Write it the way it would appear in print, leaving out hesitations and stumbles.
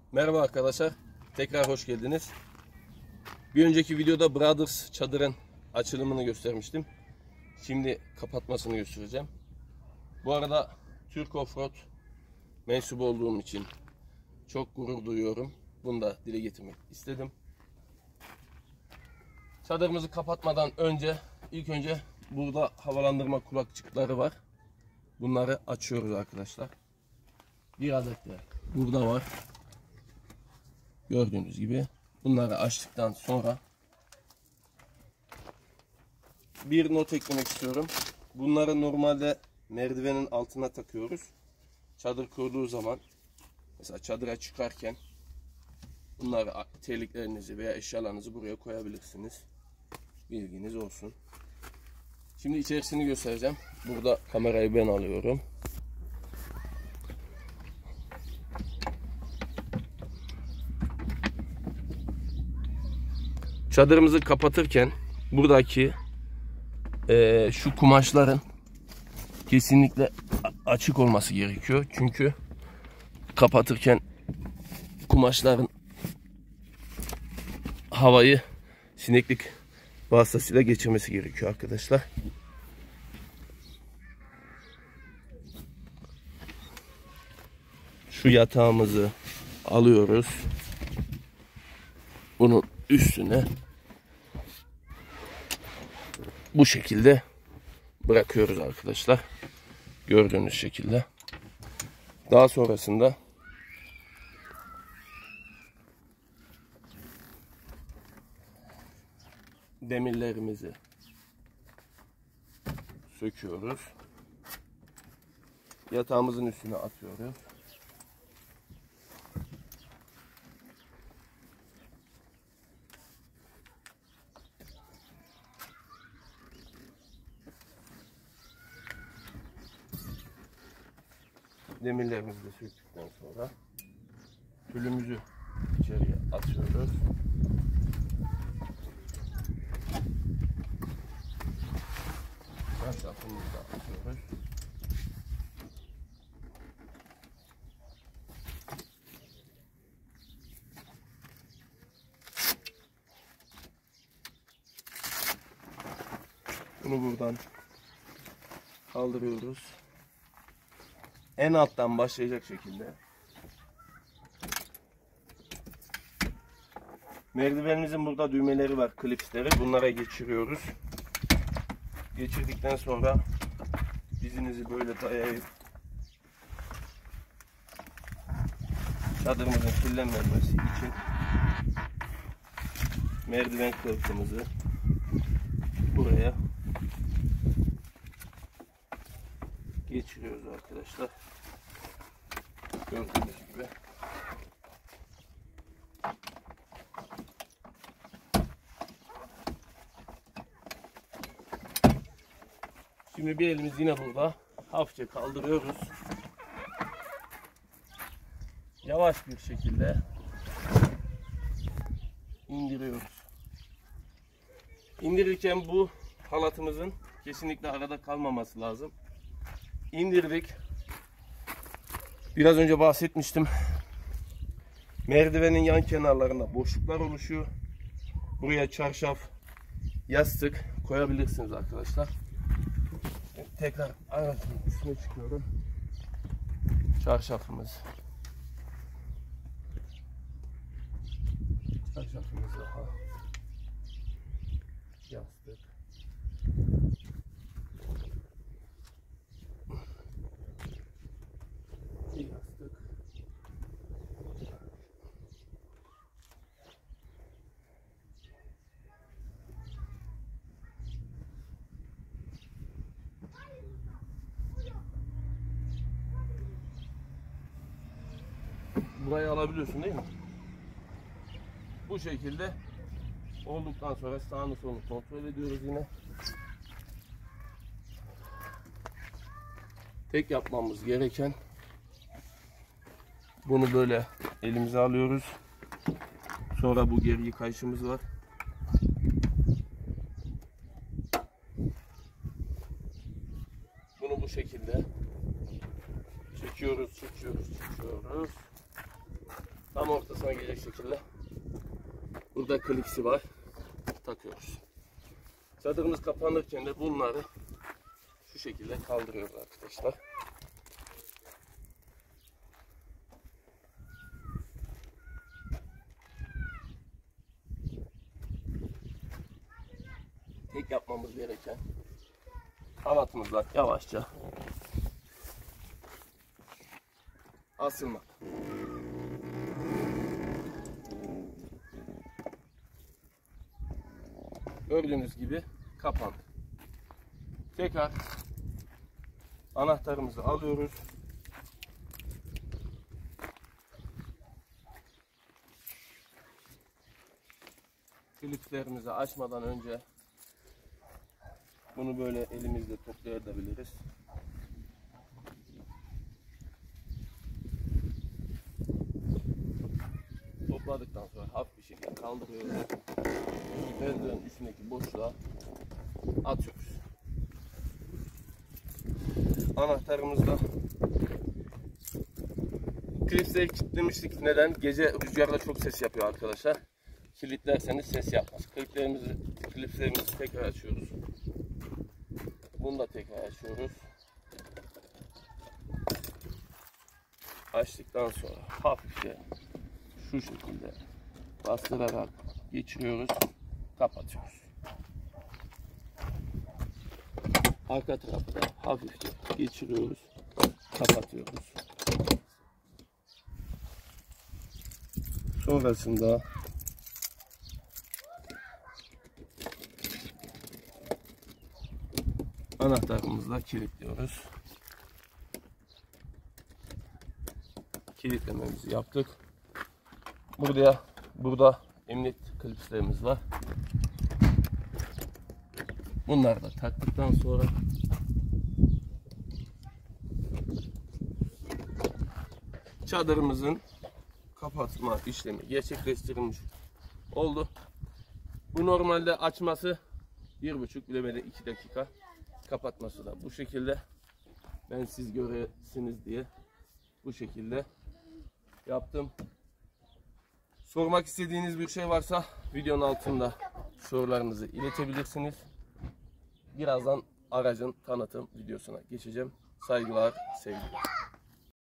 Merhaba arkadaşlar, tekrar hoş geldiniz. Bir önceki videoda Brothers çadırın açılımını göstermiştim. Şimdi kapatmasını göstereceğim. Bu arada Türk Offroad mensubu olduğum için çok gurur duyuyorum. Bunu da dile getirmek istedim. Çadırımızı kapatmadan önce ilk önce burada havalandırma kulakçıkları var. Bunları açıyoruz arkadaşlar. Bir adet de burada var. Gördüğünüz gibi bunları açtıktan sonra bir not eklemek istiyorum. Bunları normalde merdivenin altına takıyoruz. Çadır kurduğu zaman mesela çadıra çıkarken bunları, terliklerinizi veya eşyalarınızı buraya koyabilirsiniz. Bilginiz olsun. Şimdi içerisini göstereceğim. Burada kamerayı ben alıyorum. Çadırımızı kapatırken buradaki şu kumaşların kesinlikle açık olması gerekiyor. Çünkü kapatırken kumaşların havayı sineklik vasıtasıyla geçirmesi gerekiyor arkadaşlar. Şu yatağımızı alıyoruz. Bunun üstüne bu şekilde bırakıyoruz arkadaşlar. Gördüğünüz şekilde. Daha sonrasında demirlerimizi söküyoruz. Yatağımızın üstüne atıyoruz. Demirlerimizi de söktükten sonra tülümüzü içeriye atıyoruz. Çarşafımızı da atıyoruz. Bunu buradan kaldırıyoruz. En alttan başlayacak şekilde merdivenimizin burada düğmeleri var, klipsleri. Bunlara geçiriyoruz. Geçirdikten sonra dizinizi böyle dayayıp çadırımızın kirlenmemesi için merdiven kılıfımızı buraya geçiriyoruz arkadaşlar. Gördüğünüz gibi. Şimdi bir elimiz yine burada. Hafifçe kaldırıyoruz. Yavaş bir şekilde indiriyoruz. İndirirken bu halatımızın kesinlikle arada kalmaması lazım. İndirdik. Biraz önce bahsetmiştim. Merdivenin yan kenarlarında boşluklar oluşuyor. Buraya çarşaf, yastık koyabilirsiniz arkadaşlar. Tekrar arasının üstüne çıkıyorum. Çarşafımız. Çarşafımız daha. Yastık. Yastık. Burayı alabiliyorsun değil mi? Bu şekilde olduktan sonra sağını solunu kontrol ediyoruz yine. Tek yapmamız gereken bunu böyle elimize alıyoruz. Sonra bu geri yıkayışımız var. Bunu bu şekilde çekiyoruz. tam ortasına gelecek şekilde. Burada klipsi var. Takıyoruz. Çadırımız kapanırken de bunları şu şekilde kaldırıyoruz arkadaşlar. Tek yapmamız gereken halatımızla yavaşça asılmak. Gördüğünüz gibi kapandı. Tekrar anahtarımızı alıyoruz. Klipslerimizi açmadan önce bunu böyle elimizle toplayabiliriz. Topladıktan sonra hafif bir şekilde kaldırıyoruz. Merdivenin üstündeki boşluğa atıyoruz. Anahtarımızla klipsleri kilitlemiştik. Neden? Gece rüzgarda çok ses yapıyor arkadaşlar. Kilitlerseniz ses yapmaz. Klipslerimizi tekrar açıyoruz. Bunu da tekrar açıyoruz. Açtıktan sonra hafifçe şu şekilde bastırarak geçiriyoruz. Kapatıyoruz. Arka tarafı da hafifçe geçiriyoruz. Kapatıyoruz. Sonrasında anahtarımızla kilitliyoruz. Kilitlememizi yaptık. Burada emniyet klipslerimiz var. Bunları da taktıktan sonra çadırımızın kapatma işlemi gerçekleştirilmiş oldu. Bu normalde açması 1,5 bilemedi 2 dakika. Kapatması da bu şekilde. Ben siz göresiniz diye bu şekilde yaptım. Sormak istediğiniz bir şey varsa videonun altında sorularınızı iletebilirsiniz. Birazdan aracın tanıtım videosuna geçeceğim. Saygılar, sevgiler.